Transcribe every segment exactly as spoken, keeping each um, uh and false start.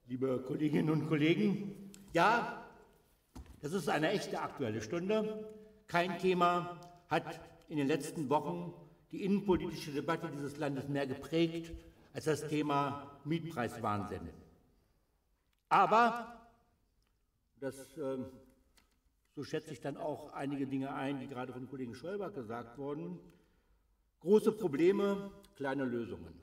Liebe Kolleginnen und Kollegen, ja, das ist eine echte Aktuelle Stunde. Kein Thema hat in den letzten Wochen die innenpolitische Debatte dieses Landes mehr geprägt als das Thema Mietpreiswahnsinn. Aber, das, äh, so schätze ich dann auch einige Dinge ein, die gerade vom Kollegen Schäuber gesagt wurden, große Probleme, kleine Lösungen.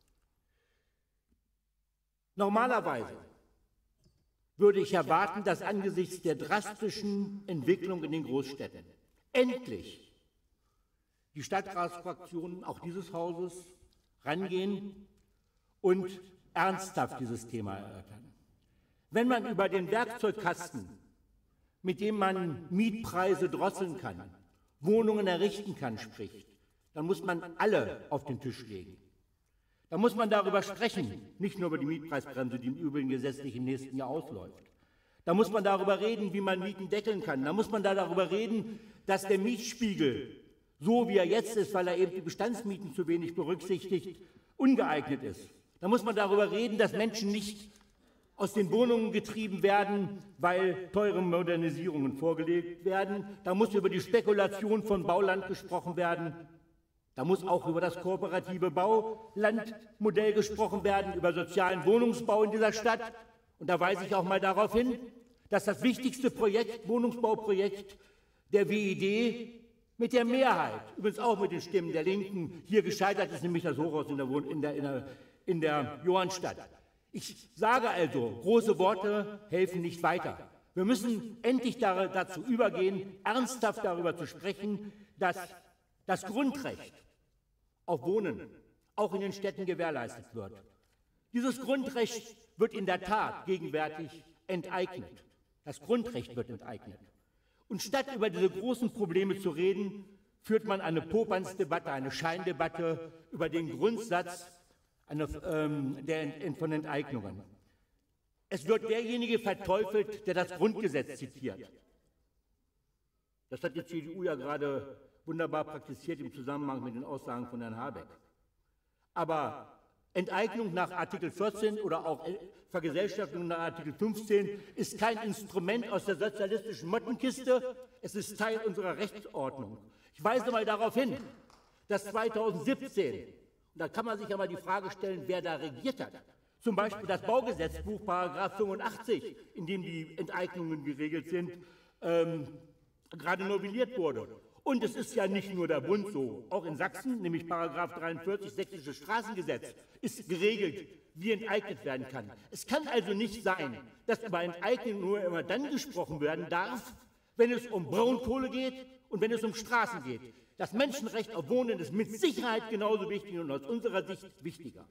Normalerweise würde ich erwarten, dass angesichts der drastischen Entwicklung in den Großstädten endlich die Stadtratsfraktionen auch dieses Hauses rangehen und ernsthaft dieses Thema erörtern. Wenn man über den Werkzeugkasten, mit dem man Mietpreise drosseln kann, Wohnungen errichten kann, spricht, dann muss man alle auf den Tisch legen. Da muss man darüber sprechen, nicht nur über die Mietpreisbremse, die im Übrigen gesetzlich im nächsten Jahr ausläuft. Da muss man darüber reden, wie man Mieten deckeln kann. Da muss man da darüber reden, dass der Mietspiegel, so wie er jetzt ist, weil er eben die Bestandsmieten zu wenig berücksichtigt, ungeeignet ist. Da muss man darüber reden, dass Menschen nicht aus den Wohnungen getrieben werden, weil teure Modernisierungen vorgelegt werden. Da muss über die Spekulation von Bauland gesprochen werden. Da muss auch über das kooperative Baulandmodell gesprochen werden, über sozialen Wohnungsbau in dieser Stadt. Und da weise ich auch mal darauf hin, dass das wichtigste Projekt, Wohnungsbauprojekt der W I D mit der Mehrheit, übrigens auch mit den Stimmen der Linken, hier gescheitert ist, nämlich das Hochhaus in der, in der, in der, in der Johannstadt. Ich sage also, große Worte helfen nicht weiter. Wir müssen endlich dazu übergehen, ernsthaft darüber zu sprechen, dass das Grundrecht auf Wohnen auch in den Städten gewährleistet wird. Dieses Grundrecht wird in der Tat gegenwärtig enteignet. Das Grundrecht wird enteignet. Und statt über diese großen Probleme zu reden, führt man eine Popanzdebatte, eine Scheindebatte über den Grundsatz eine, ähm, der, von Enteignungen. Es wird derjenige verteufelt, der das Grundgesetz zitiert. Das hat die C D U ja gerade wunderbar praktiziert im Zusammenhang mit den Aussagen von Herrn Habeck. Aber Enteignung nach Artikel vierzehn oder auch Vergesellschaftung nach Artikel fünfzehn ist kein Instrument aus der sozialistischen Mottenkiste, es ist Teil unserer Rechtsordnung. Ich weise mal darauf hin, dass zweitausendsiebzehn, und da kann man sich aber die Frage stellen, wer da regiert hat, zum Beispiel das Baugesetzbuch, Paragraph fünfundachtzig, in dem die Enteignungen geregelt sind, ähm, gerade novelliert wurde. Und es ist ja nicht nur der Bund so, auch in Sachsen, nämlich Paragraph dreiundvierzig, Sächsisches Straßengesetz, ist geregelt, wie enteignet werden kann. Es kann also nicht sein, dass über Enteignung nur immer dann gesprochen werden darf, wenn es um Braunkohle geht und wenn es um Straßen geht. Das Menschenrecht auf Wohnen ist mit Sicherheit genauso wichtig und aus unserer Sicht wichtiger.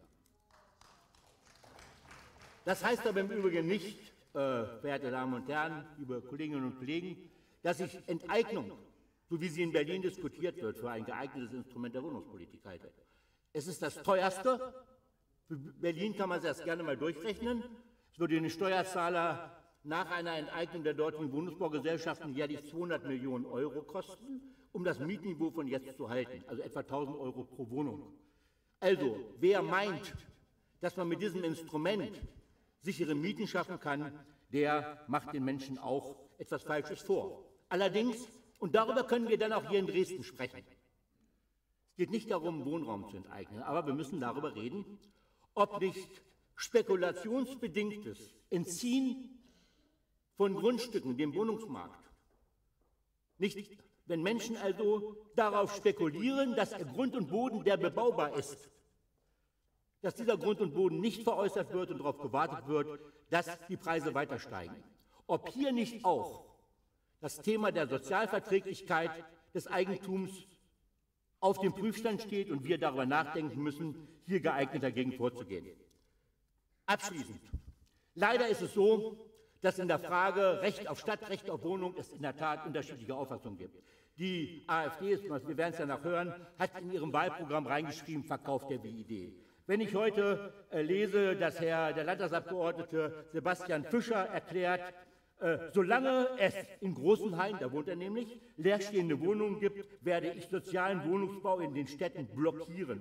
Das heißt aber im Übrigen nicht, äh, verehrte Damen und Herren, liebe Kolleginnen und Kollegen, dass ich Enteignung, so wie sie in Berlin diskutiert wird, für ein geeignetes Instrument der Wohnungspolitik halte. Es ist das teuerste. Für Berlin kann man es erst gerne mal durchrechnen. Es würde den Steuerzahler nach einer Enteignung der dortigen Wohnungsbaugesellschaften jährlich zweihundert Millionen Euro kosten, um das Mietniveau von jetzt zu halten, also etwa tausend Euro pro Wohnung. Also, wer meint, dass man mit diesem Instrument sichere Mieten schaffen kann, der macht den Menschen auch etwas Falsches vor. Allerdings, und darüber können wir dann auch hier in Dresden sprechen, es geht nicht darum, Wohnraum zu enteignen, aber wir müssen darüber reden, ob nicht spekulationsbedingtes Entziehen von Grundstücken dem Wohnungsmarkt, nicht, wenn Menschen also darauf spekulieren, dass der Grund und Boden, der bebaubar ist, dass dieser Grund und Boden nicht veräußert wird und darauf gewartet wird, dass die Preise weiter steigen. Ob hier nicht auch das Thema der Sozialverträglichkeit des Eigentums auf dem Prüfstand steht und wir darüber nachdenken müssen, hier geeignet dagegen vorzugehen. Abschließend. Leider ist es so, dass in der Frage Recht auf Stadt, Recht auf Wohnung es in der Tat unterschiedliche Auffassungen gibt. Die AfD, wir werden es ja noch hören, hat in ihrem Wahlprogramm reingeschrieben, Verkauf der W I D. Wenn ich heute äh, lese, dass Herr der Landtagsabgeordnete Sebastian Fischer erklärt, äh, solange es in Großenhain, da wohnt er nämlich, leerstehende Wohnungen gibt, werde ich sozialen Wohnungsbau in den Städten blockieren.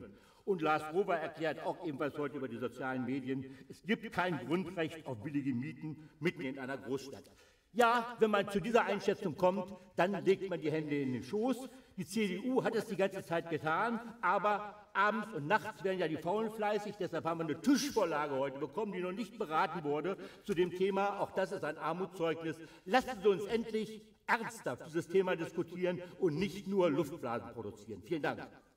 Und Lars Rover erklärt auch ebenfalls heute über die sozialen Medien, es gibt kein Grundrecht auf billige Mieten mitten in einer Großstadt. Ja, wenn man zu dieser Einschätzung kommt, dann legt man die Hände in den Schoß. Die C D U hat es die ganze Zeit getan, aber abends und nachts werden ja die Faulen fleißig. Deshalb haben wir eine Tischvorlage heute bekommen, die noch nicht beraten wurde zu dem Thema. Auch das ist ein Armutszeugnis. Lassen Sie uns endlich ernsthaft dieses Thema diskutieren und nicht nur Luftblasen produzieren. Vielen Dank.